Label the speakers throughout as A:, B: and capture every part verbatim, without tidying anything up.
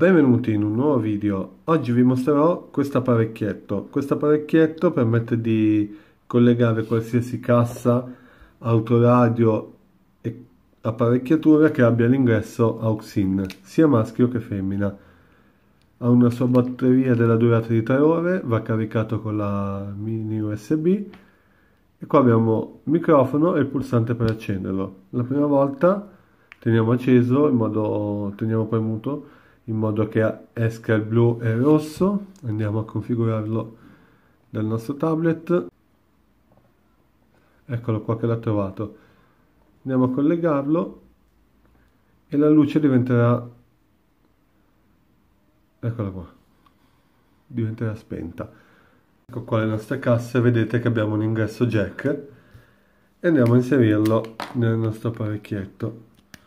A: Benvenuti in un nuovo video. Oggi vi mostrerò questo apparecchietto. Questo apparecchietto permette di collegare qualsiasi cassa, autoradio e apparecchiatura che abbia l'ingresso aux in, sia maschio che femmina. Ha una sua batteria della durata di tre ore, va caricato con la mini U S B e qua abbiamo il microfono e il pulsante per accenderlo. La prima volta teniamo acceso, in modo, teniamo premuto in modo che esca il blu e il rosso. Andiamo a configurarlo dal nostro tablet. Eccolo qua che l'ha trovato. Andiamo a collegarlo e la luce diventerà, eccola qua, diventerà spenta. Ecco qua le nostre casse, vedete che abbiamo un ingresso jack e andiamo a inserirlo nel nostro apparecchietto.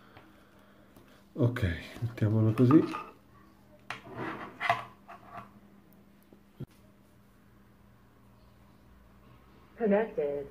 A: Ok, mettiamolo così.
B: Connected.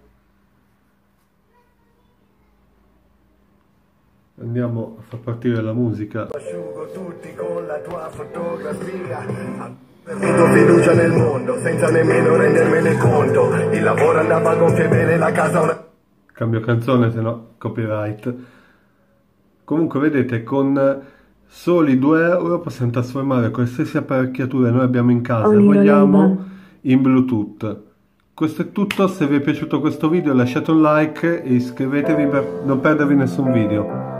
A: Andiamo a far partire la musica.
C: Asciugo tutti con la tua fotografia. Vedo fiducia nel mondo senza nemmeno rendermene conto. Il lavoro andava a gonfie vele, la casa una...
A: Cambio canzone, se no copyright. Comunque vedete, con soli due euro possiamo trasformare qualsiasi apparecchiatura noi abbiamo in casa e vogliamo in Bluetooth. Questo è tutto. Se vi è piaciuto questo video lasciate un like e iscrivetevi per non perdervi nessun video.